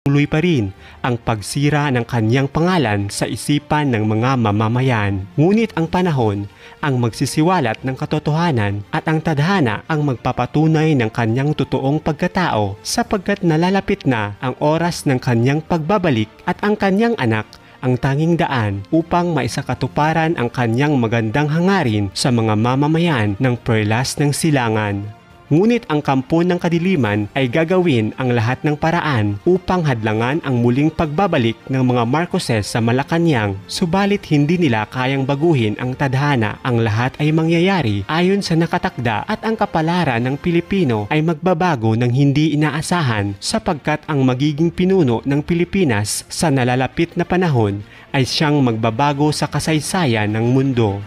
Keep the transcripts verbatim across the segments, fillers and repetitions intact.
tuloy pa rin ang pagsira ng kanyang pangalan sa isipan ng mga mamamayan. Ngunit ang panahon ang magsisiwalat ng katotohanan at ang tadhana ang magpapatunay ng kanyang totoong pagkatao, sapagkat nalalapit na ang oras ng kanyang pagbabalik at ang kanyang anak ang tanging daan upang maisakatuparan ang kanyang magandang hangarin sa mga mamamayan ng perlas ng silangan. Ngunit ang kampo ng kadiliman ay gagawin ang lahat ng paraan upang hadlangan ang muling pagbabalik ng mga Marcoses sa Malacanang, subalit hindi nila kayang baguhin ang tadhana. Ang lahat ay mangyayari ayon sa nakatakda at ang kapalaran ng Pilipino ay magbabago ng hindi inaasahan, sapagkat ang magiging pinuno ng Pilipinas sa nalalapit na panahon ay siyang magbabago sa kasaysayan ng mundo.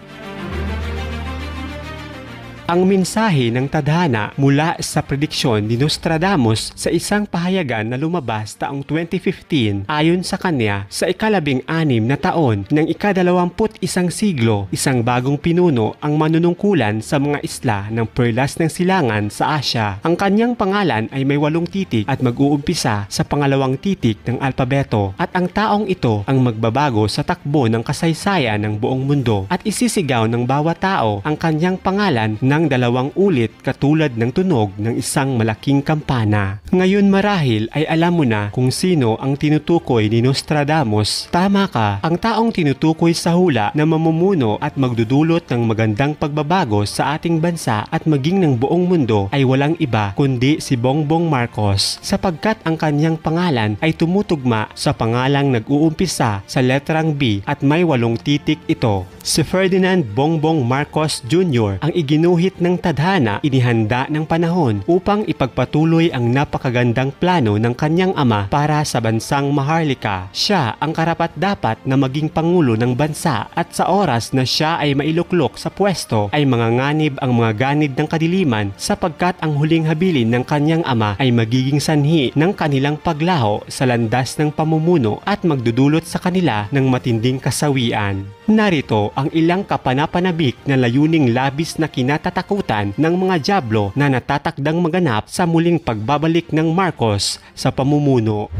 Ang mensahe ng tadhana mula sa prediksyon ni Nostradamus sa isang pahayagan na lumabas taong twenty fifteen, ayon sa kanya, sa ikalabing anim na taon ng ikadalawamput isang siglo, isang bagong pinuno ang manunungkulan sa mga isla ng perlas ng silangan sa Asya. Ang kanyang pangalan ay may walong titik at mag-uumpisa sa pangalawang titik ng alpabeto, at ang taong ito ang magbabago sa takbo ng kasaysayan ng buong mundo at isisigaw ng bawat tao ang kanyang pangalan ng dalawang ulit katulad ng tunog ng isang malaking kampana. Ngayon marahil ay alam mo na kung sino ang tinutukoy ni Nostradamus. Tama ka, ang taong tinutukoy sa hula na mamumuno at magdudulot ng magandang pagbabago sa ating bansa at maging ng buong mundo ay walang iba kundi si Bongbong Marcos, sapagkat ang kanyang pangalan ay tumutugma sa pangalang nag-uumpisa sa letrang B at may walong titik ito. Si Ferdinand Bongbong Marcos Junior ang iginuhit ng tadhana, inihanda ng panahon upang ipagpatuloy ang napakagandang plano ng kanyang ama para sa bansang Maharlika. Siya ang karapat-dapat na maging pangulo ng bansa, at sa oras na siya ay mailuklok sa pwesto ay manganganib ang mga ganid ng kadiliman, sapagkat ang huling habilin ng kanyang ama ay magiging sanhi ng kanilang paglaho sa landas ng pamumuno at magdudulot sa kanila ng matinding kasawian. Narito ang ilang kapanapanabik na layuning labis na kinatatakutan ng mga dyablo na natatakdang maganap sa muling pagbabalik ng Marcos sa pamumuno.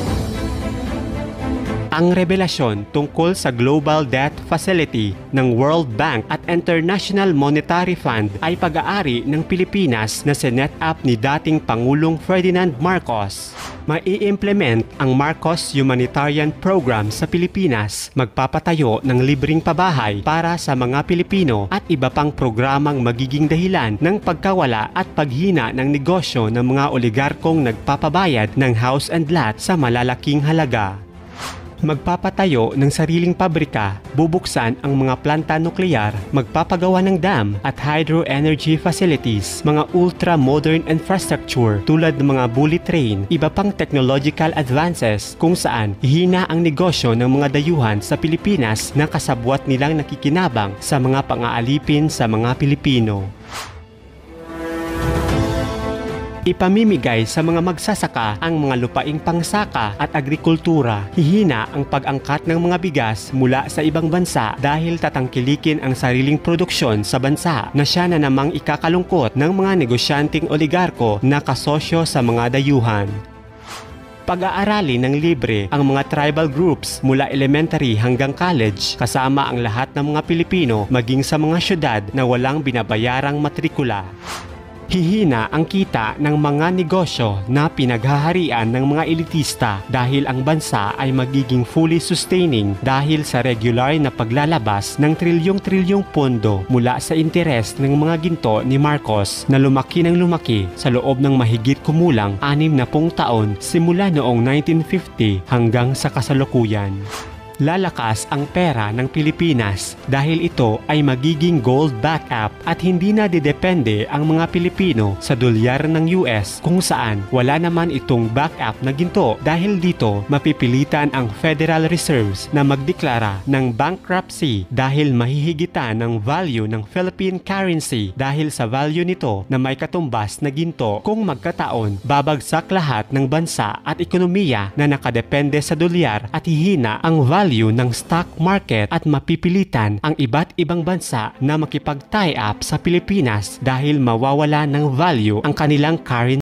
Ang revelasyon tungkol sa Global Debt Facility ng World Bank at International Monetary Fund ay pag-aari ng Pilipinas na sinet up ni dating Pangulong Ferdinand Marcos. Mai-implement ang Marcos Humanitarian Program sa Pilipinas, magpapatayo ng libreng pabahay para sa mga Pilipino at iba pang programang magiging dahilan ng pagkawala at paghina ng negosyo ng mga oligarkong nagpapabayad ng house and lot sa malalaking halaga. Magpapatayo ng sariling pabrika, bubuksan ang mga planta nukleyar, magpapagawa ng dam at hydro energy facilities, mga ultra-modern infrastructure tulad ng mga bullet train, iba pang technological advances kung saan hihina ang negosyo ng mga dayuhan sa Pilipinas na kasabwat nilang nakikinabang sa mga pang-aalipin sa mga Pilipino. Ipamimigay sa mga magsasaka ang mga lupaing pangsaka at agrikultura. Hihina ang pag-angkat ng mga bigas mula sa ibang bansa dahil tatangkilikin ang sariling produksyon sa bansa na siya na namang ikakalungkot ng mga negosyanteng oligarko na kasosyo sa mga dayuhan. Pag-aaralin ng libre ang mga tribal groups mula elementary hanggang college, kasama ang lahat ng mga Pilipino maging sa mga syudad na walang binabayarang matrikula. Hihina ang kita ng mga negosyo na pinaghaharian ng mga elitista dahil ang bansa ay magiging fully sustaining dahil sa regular na paglalabas ng trilyong-trilyong pondo mula sa interes ng mga ginto ni Marcos na lumaki ng lumaki sa loob ng mahigit kumulang anim na pung taon simula noong nineteen fifty hanggang sa kasalukuyan. Lalakas ang pera ng Pilipinas dahil ito ay magiging gold backup at hindi na didepende ang mga Pilipino sa dolyar ng U S kung saan wala naman itong backup na ginto dahil dito mapipilitan ang Federal Reserves na magdeklara ng bankruptcy dahil mahihigitan ng value ng Philippine currency dahil sa value nito na may katumbas na ginto. Kung magkataon, babagsak lahat ng bansa at ekonomiya na nakadepende sa dolyar at hihina ang value value ng stock market at mapipilitan ang iba't ibang bansa na makipag-tie up sa Pilipinas dahil mawawala ng value ang kanilang currency.